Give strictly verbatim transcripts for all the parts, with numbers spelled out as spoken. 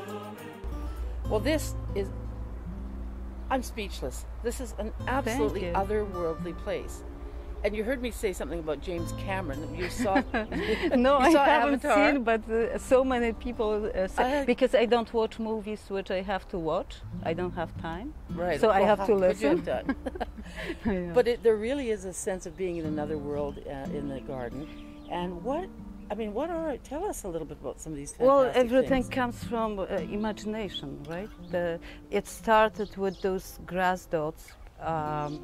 Well, this is, I'm speechless. This is an absolutely otherworldly place. And you heard me say something about James Cameron. You saw No, you saw I haven't Avatar. seen, but uh, so many people uh, say, Uh, because I don't watch movies which I have to watch. I don't have time. Right. So I Well, have how to could you listen. have done? Yeah. But it, there really is a sense of being in another world uh, in the garden. And what, I mean, what are, tell us a little bit about some of these fantastic Well, everything things. comes from uh, imagination, right? The, it started with those grass dots. Um,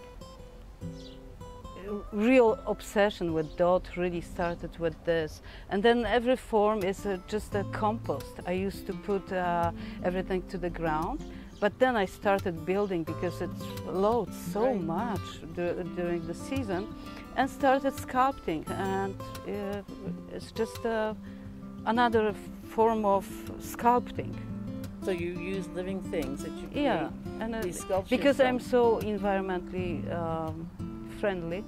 real obsession with dot really started with this, and then every form is uh, just a compost. I used to put uh, everything to the ground, but then I started building because it loads so Right. much du during the season, and started sculpting, and uh, it's just uh, another form of sculpting. So you use living things that you create Yeah, and uh, these sculptures because from. I'm so environmentally um, friendly.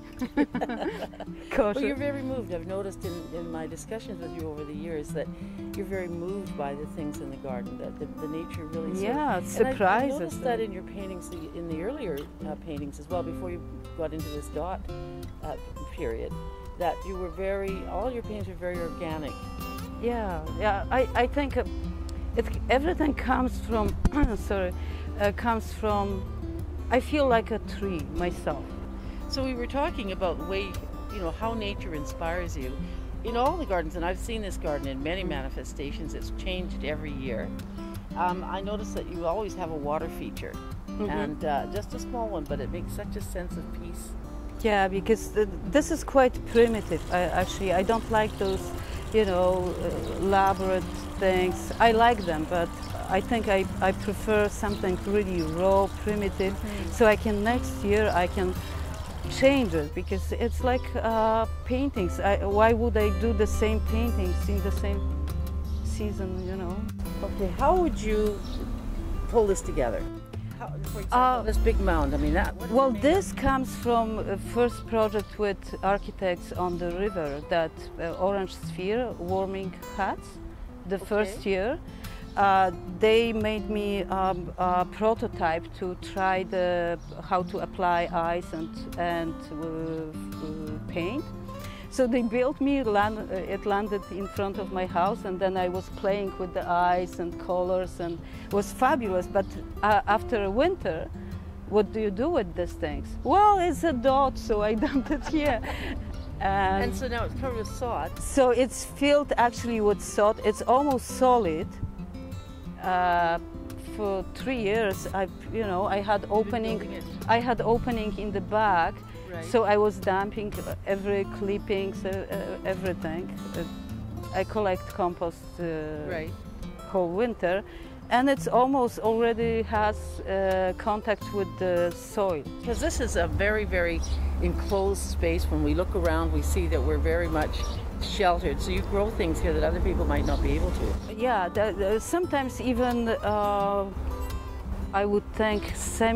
Well, you're very moved. I've noticed in, in my discussions with you over the years that you're very moved by the things in the garden, that the, the nature really sort Yeah, of, it and I- I surprises noticed me. that in your paintings, the- in the earlier uh, paintings as well, before you got into this dot uh, period, that you were very, all your paintings were very organic. Yeah, yeah. I, I think uh, it, everything comes from, sorry, uh, comes from, I feel like a tree myself. So we were talking about the way, you know, how nature inspires you. In all the gardens, and I've seen this garden in many manifestations, it's changed every year. Um, I noticed that you always have a water feature, Mhm. and uh, just a small one, but it makes such a sense of peace. Yeah, because th this is quite primitive. I, actually, I don't like those, you know, uh, elaborate things. I like them, but I think I, I prefer something really raw, primitive, so I can next year I can change it, because it's like uh, paintings. I, why would I do the same paintings in the same season, you know? Okay, how would you pull this together? How, for example, Uh, this big mound, I mean, that. what is Well, it made this comes from a first project with architects on the river, that uh, orange sphere warming huts, the Okay. first year. Uh, they made me um, a prototype to try the, how to apply ice and, and uh, uh, paint. So they built me, land, uh, it landed in front of my house, and then I was playing with the ice and colors, and it was fabulous. But uh, after a winter, what do you do with these things? Well, it's a dot, so I dumped it here. And, And so now it's covered with sod. so it's filled actually with salt. It's almost solid. Uh, for three years, I, you know, I had opening, building it. I had opening in the back. Right. So I was dumping every clippings, uh, uh, everything. Uh, I collect compost uh, Right. whole winter, and it's almost already has uh, contact with the soil. Because this is a very, very enclosed space. When we look around, we see that we're very much sheltered. So you grow things here that other people might not be able to. Yeah, the, the, sometimes even uh, I would think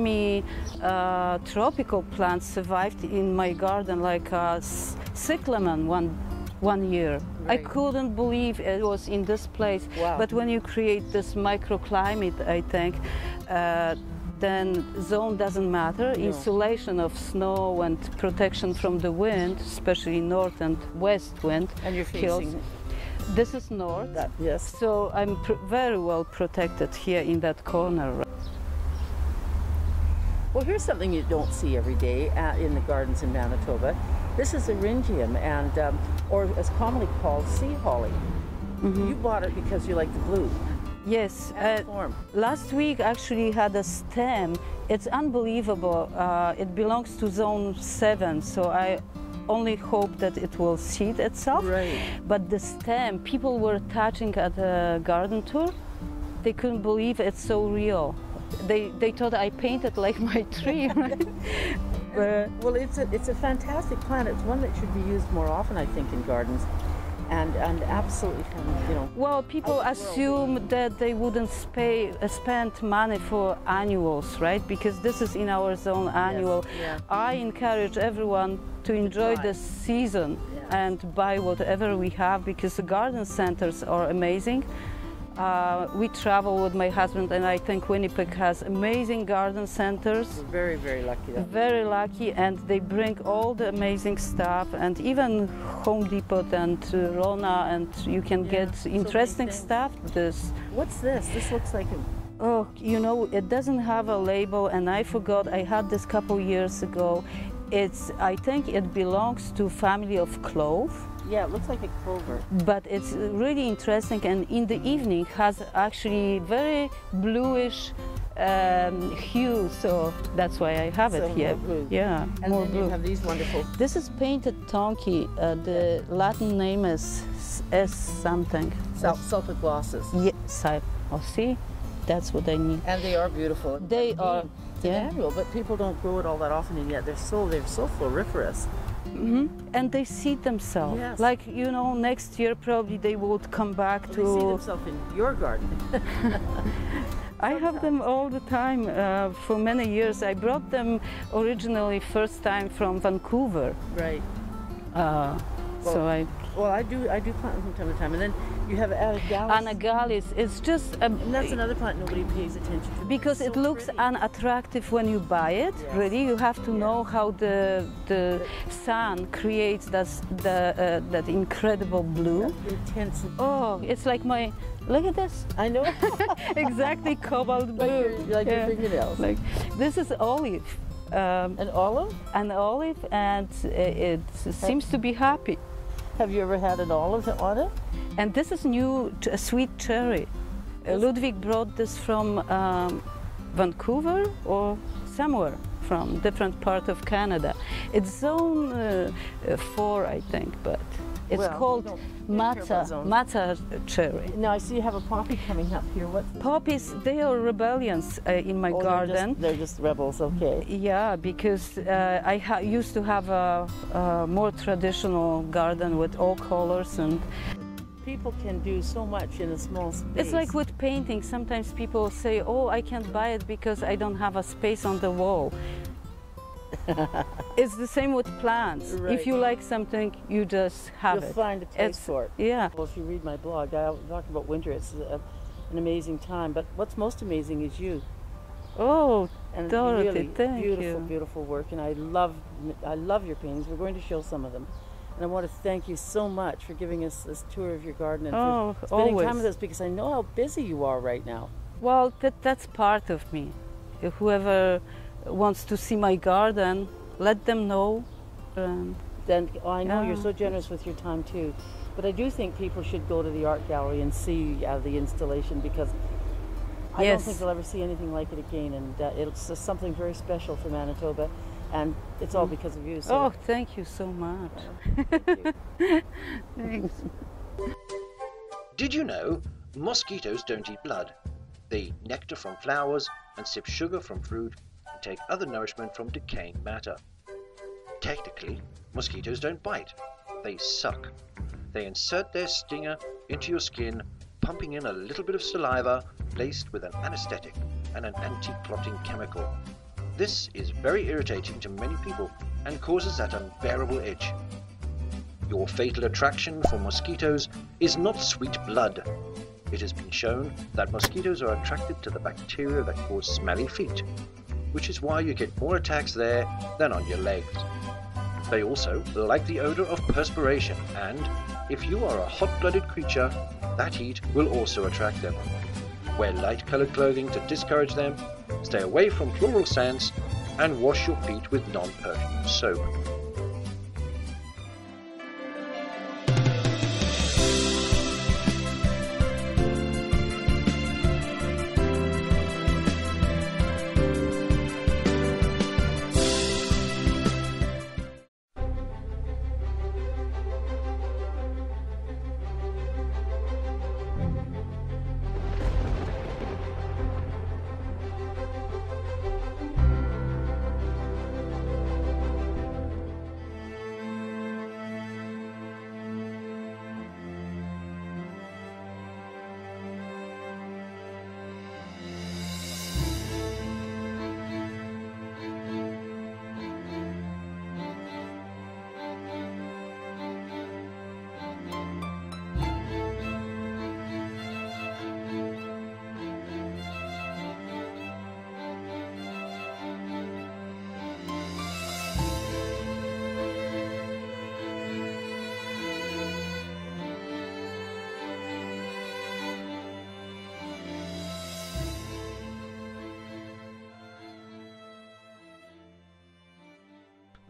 semi-tropical uh, plants survived in my garden, like uh, cyclamen one one year. Right. I couldn't believe it was in this place. Wow. But when you create this microclimate, I think, uh, then zone doesn't matter. No. Insulation of snow and protection from the wind, especially north and west wind. And you're kills. facing This is north. that, yes. So I'm pr very well protected here in that corner. Well, here's something you don't see every day uh, in the gardens in Manitoba. This is Eryngium, and um, or as commonly called sea holly. Mm-hmm. You bought it because you like the blue Yes. and uh, form. Last week actually had a stem. It's unbelievable. Uh, it belongs to zone seven, so I only hope that it will seed itself. Right. But the stem, people were touching at a garden tour. They couldn't believe it's so real. They, they thought I painted like my tree, right? But, Well, it's a, it's a fantastic plant. It's one that should be used more often, I think, in gardens. And, and absolutely, from, you know. well, people Out of the world. assume that they wouldn't pay, uh, spend money for annuals, right? Because this is in our zone annual. yeah. I encourage everyone to enjoy buy. the season Yeah. and buy whatever we have, because the garden centers are amazing. Uh, we travel with my husband, and I think Winnipeg has amazing garden centers. We're very, very lucky. That Very lucky, and they bring all the amazing stuff, and even Home Depot and uh, Rona, and you can Yeah, get so many interesting things. stuff. This, What's this? This looks like a... oh, you know, it doesn't have a label, and I forgot. I had this couple years ago. It's, I think it belongs to family of clove. Yeah, it looks like a clover. But it's really interesting, and in the evening has actually very bluish um, hue, so that's why I have So it here. more blue. Yeah, And more then blue. you have these wonderful... This is painted tonki. Uh, the Latin name is S something. Sal- sulfur glosses. Yes, I, oh, see, that's what I need. And they are beautiful. They Indeed. are, It's an yeah. annual, but people don't grow it all that often, and yet they're so they're so floriferous. Hmm. And they seed themselves. Yes. Like, you know, next year probably they would come back Well, to. they see themselves in your garden. I have them all the time uh, for many years. I brought them originally first time from Vancouver. Right. Uh, so Well, I, Well, I do I do plant them from time to time, and then you have Anagallis. Anagalis, it's just um, And that's another plant nobody pays attention to. because It's it so looks pretty. unattractive when you buy it. Yes. Really, you have to know how the the sun creates that the uh, that incredible blue. Intense. Oh, it's like my. Look at this. I know. Exactly cobalt blue. Like your, like Yeah. your fingernails. Like this is olive. Um, An olive? an olive, and it seems to be happy. Have you ever had an olive on it? And this is new t- a sweet cherry. Uh, Ludwig brought this from um, Vancouver or somewhere from different part of Canada. It's zone uh, uh, four, I think, but it's Well, we called don't- we don't care about Matza, zones. Matza cherry. Now I see you have a poppy coming up here. What? Poppies, they are rebellions uh, in my Oh, garden. They're just, they're just rebels. Okay. Yeah, because uh, I ha- used to have a, a more traditional garden with all colors, and People can do so much in a small space. it's like with painting. Sometimes people say, "Oh, I can't buy it because I don't have a space on the wall." It's the same with plants. Right. If you like something, you just have You'll it. find a place It's- for it. Yeah. Well, if you read my blog, I talk about winter. It's a, an amazing time. But what's most amazing is you. Oh, And Dorothy, really thank beautiful, you. beautiful work. And I love, I love your paintings. We're going to show some of them. And I want to thank you so much for giving us this tour of your garden and Oh, for spending always. time with us, because I know how busy you are right now. Well, that, that's part of me. Whoever wants to see my garden, let them know. Um, Then oh, I know you're Yeah. so generous with your time too. But I do think people should go to the art gallery and see uh, the installation, because I don't Yes. think they'll ever see anything like it again. And uh, it's just something very special for Manitoba, and it's all because of you. So oh, thank you so much. thank you. Thanks. Did you know mosquitoes don't eat blood? They eat nectar from flowers and sip sugar from fruit and take other nourishment from decaying matter. Technically, mosquitoes don't bite. They suck. They insert their stinger into your skin, pumping in a little bit of saliva laced with an anesthetic and an anti-clotting chemical. This is very irritating to many people and causes that unbearable itch. Your fatal attraction for mosquitoes is not sweet blood. It has been shown that mosquitoes are attracted to the bacteria that cause smelly feet, which is why you get more attacks there than on your legs. They also like the odor of perspiration, and if you are a hot-blooded creature, that heat will also attract them. Wear light-colored clothing to discourage them, stay away from floral scents, and wash your feet with non-perfumed soap.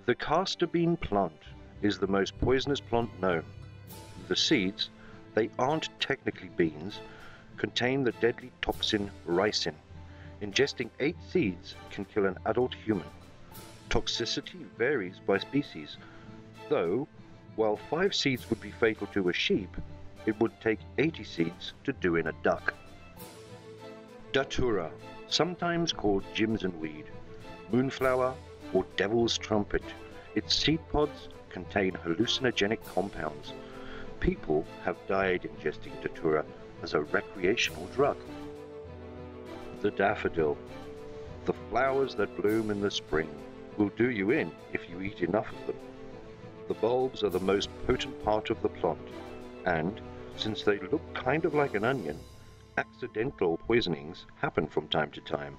The castor bean plant is the most poisonous plant known. The seeds, they aren't technically beans, contain the deadly toxin ricin. Ingesting eight seeds can kill an adult human. Toxicity varies by species, though while five seeds would be fatal to a sheep, it would take eighty seeds to do in a duck. Datura, sometimes called Jimson weed, moonflower, or devil's trumpet. Its seed pods contain hallucinogenic compounds. People have died ingesting datura as a recreational drug. The daffodil, the flowers that bloom in the spring, will do you in if you eat enough of them. The bulbs are the most potent part of the plant, and since they look kind of like an onion, accidental poisonings happen from time to time.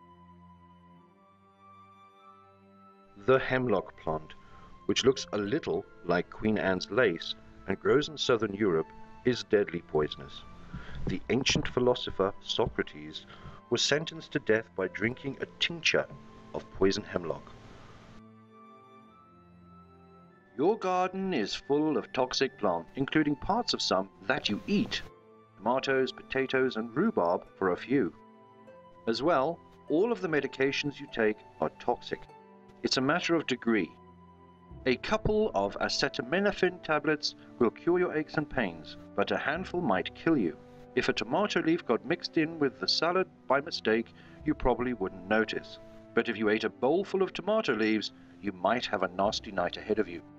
The hemlock plant, which looks a little like Queen Anne's lace and grows in southern Europe, is deadly poisonous. The ancient philosopher Socrates was sentenced to death by drinking a tincture of poison hemlock. Your garden is full of toxic plants, including parts of some that you eat. Tomatoes, potatoes, and rhubarb for a few. As well, all of the medications you take are toxic. It's a matter of degree. A couple of acetaminophen tablets will cure your aches and pains, but a handful might kill you. If a tomato leaf got mixed in with the salad by mistake, you probably wouldn't notice. But if you ate a bowl full of tomato leaves, you might have a nasty night ahead of you.